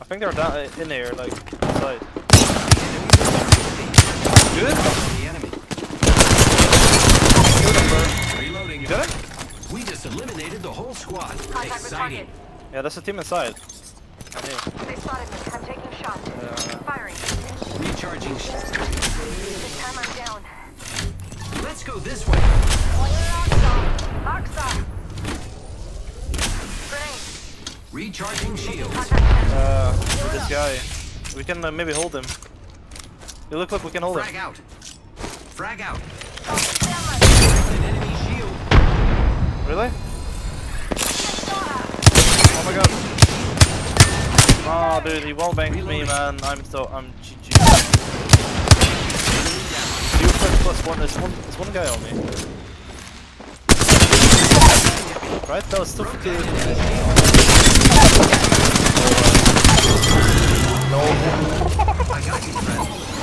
think they're down in here, like inside. Good. The enemy. Reloading. You did it? We just eliminated the whole squad. Exciting. Yeah, that's the team inside. I knew. They spotted me. I'm taking shots. Firing. Recharging. This time I'm down. Let's go this way. Oxa. Grenade. Recharging shields. With this guy. We can maybe hold him. You look like we can hold Frag him. out. Frag out. Oh, An enemy shield. Really? Oh my god. Oh dude, he wallbanged me, man. I'm GG. You plus one. There's one guy on me. Right? That was still good. No. I got you, friend.